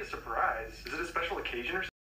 a surprise. Is it a special occasion or something?